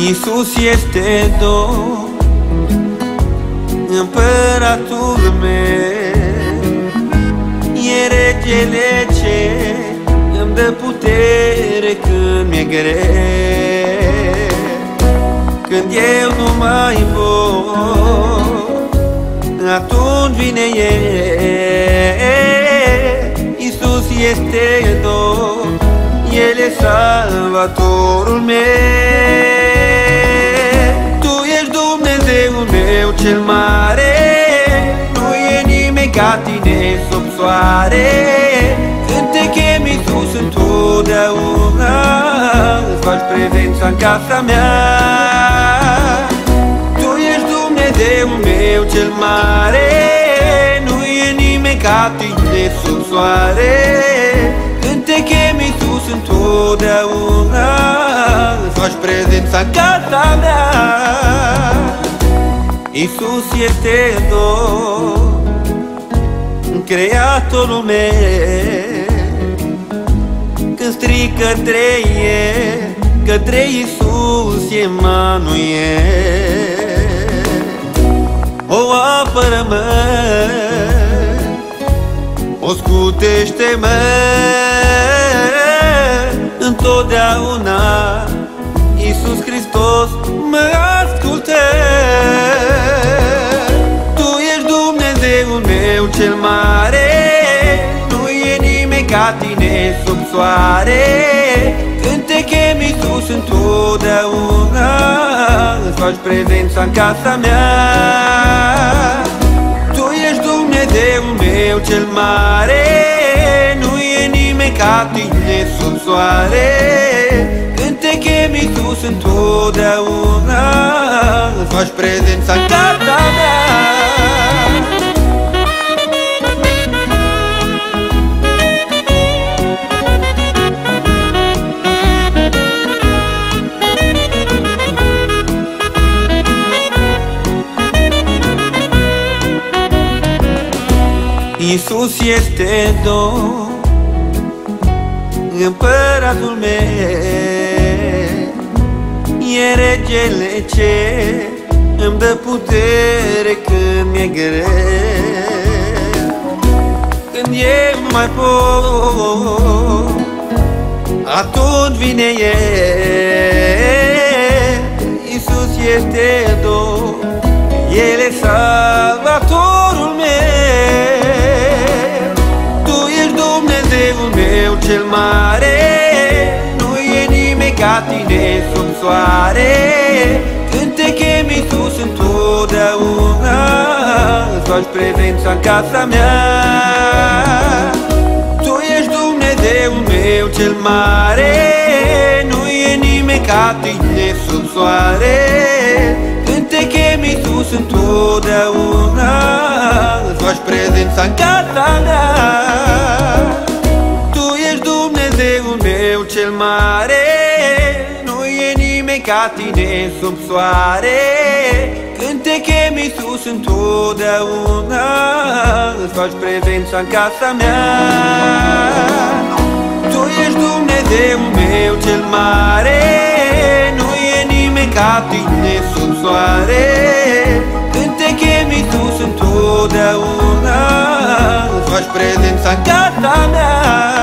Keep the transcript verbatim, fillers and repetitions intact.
Isus este Domn, împăratul meu, e regele ce îmi dă putere când mi-e greu. Când eu nu mai pot, atunci vine El. Isus este Domn, El e salvatorul meu. Tu ești Dumnezeul meu cel mare, nu e nimeni ca tine sub soare. Când te chem, Isus, întotdeauna îți faci prezența în casa mea. Tu ești Dumnezeul meu cel mare, nu e nimeni ca tine sub soare. Când te chem, Isus, întotdeauna îți faci prezența în casa mea. Isus este Domn, Creatorul meu. Când strig către El, către Isus, Emanuel. O apără-mă, o scutește-mă, întotdeauna Iisus Hristos mă ascultă. Tu ești Dumnezeul meu cel mare, nu e nimeni ca tine sub soare. Când te chem, Iisus, întotdeauna îți faci prezența în casa mea. Tu ești Dumnezeul meu cel mare, nu e nimeni ca tine sub soare. Când te chem, Iisus, întotdeauna îți faci prezența în casa mea. Isus este Domn, împăratul meu, e regele ce îmi dă putere când mi-e greu. Când eu nu mai pot, atunci vine El. Isus este Domn, El e salvatorul meu. Dumnezeul meu cel mare, nu e nimeni ca tine sub soare. Când te chem, Iisus, întotdeauna îți faci prezența în casa mea. Tu ești Dumnezeul meu cel mare, nu e nimeni ca tine sub soare. Când te chem, Iisus, întotdeauna îți faci prezența în casa mea. Dumnezeul meu cel mare, nu e nimeni ca tine sub soare. Când te chem, Iisus, întotdeauna îți faci prezența în casa mea. Tu ești Dumnezeul meu cel mare, nu e nimeni ca tine sub soare. Când te chem, Iisus, întotdeauna îți faci prezența în casa mea.